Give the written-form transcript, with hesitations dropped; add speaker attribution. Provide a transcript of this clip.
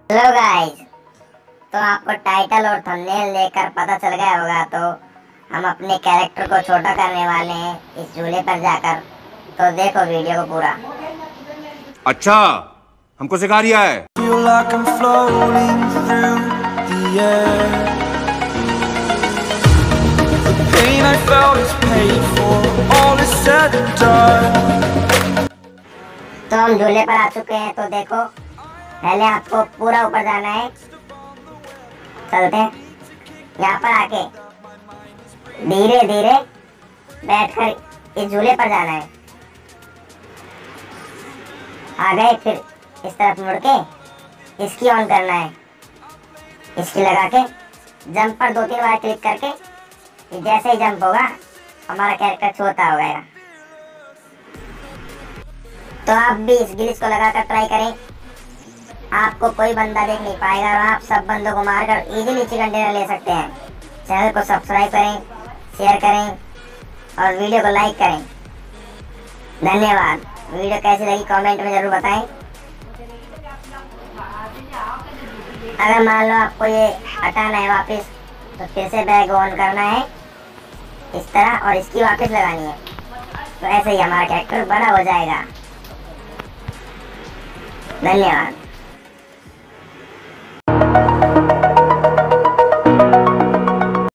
Speaker 1: Hello guys, तो आपको title और थंबनेल देखकर पता चल गया होगा। तो हम अपने कैरेक्टर को छोटा करने वाले हैं इस झूले पर जाकर। तो देखो वीडियो को पूरा।
Speaker 2: अच्छा, हमको सिखा रिया है।
Speaker 3: Feel like I'm floating through the air. The pain I felt is paid for. All is said and done.
Speaker 1: तो हम झूले पर आ चुके हैं। तो देखो, पहले आपको पूरा ऊपर जाना है। चलते हैं। यहाँ पर आके धीरे धीरे बैठकर इस झूले पर जाना है। आ गए, फिर इस तरफ मुड़ के इसकी ऑन करना है। इसकी लगा के जंप पर 2-3 बार क्लिक करके जैसे ही जंप होगा हमारा कैरेक्टर छोटा हो गया। तो आप भी इस ग्लिच को लगाकर ट्राई करें। आपको कोई बंदा देख नहीं पाएगा और आप सब बंदों को मारकर इजीली चिकन डिनर ले सकते हैं। चैनल को सब्सक्राइब करें, शेयर करें और वीडियो को लाइक करें। धन्यवाद। वीडियो कैसी लगी कमेंट में जरूर बताएं। अगर मान लो आपको ये हटाना है वापस, तो फिर से बैग ऑन करना है इस तरह और इसकी वापस लगानी है। तो ऐसे ही हमारा कैरेक्टर बड़ा हो जाएगा। धन्यवाद।